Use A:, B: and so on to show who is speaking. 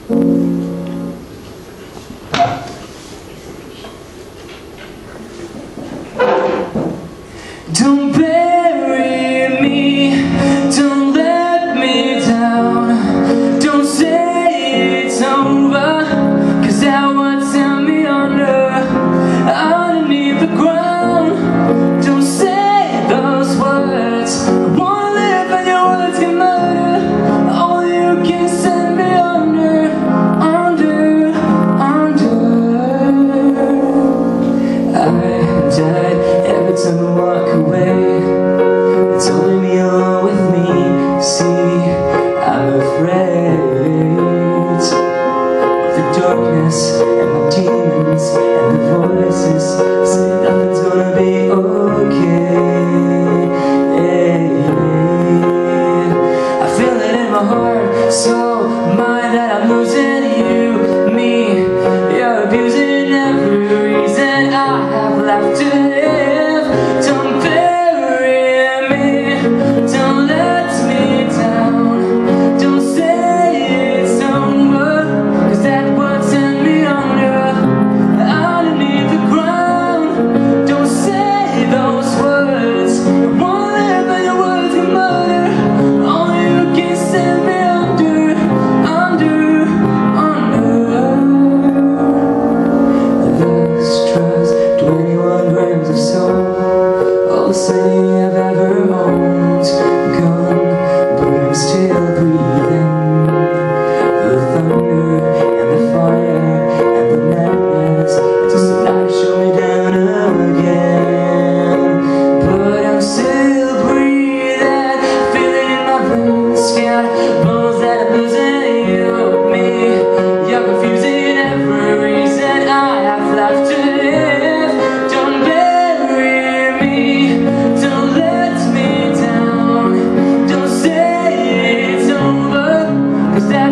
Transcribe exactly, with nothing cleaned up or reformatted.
A: Don't bury me, don't let me down, don't say it's over, cause that would send me under, underneath the ground. Don't say those words, I wanna live and your words get murdered, only you can send me under, under, under. I died every time I walk away. It's only me alone with me. See, I'm afraid of the darkness and my demons and the voices say nothing's gonna be okay. I feel it in my heart, soul, mind that I'm losing you, me. You're abusing every reason I have left to live. Don't bury me, don't let me down, don't say it's over, cause that would send me under, underneath the ground. Don't say those words, I wanna live and your words get murdered, only you can send me under, under, under. This trust, twenty-one grams of soul, all the city I've ever owned, gone, but I'm still breathing. The thunder and the fire and the madness, just the night show me down again. But I'm still breathing, feel it in my veins, skin, bones that are losing you, me. You're confusing every reason I have left to live. Don't bury me, don't let me down, don't say it's over, cause that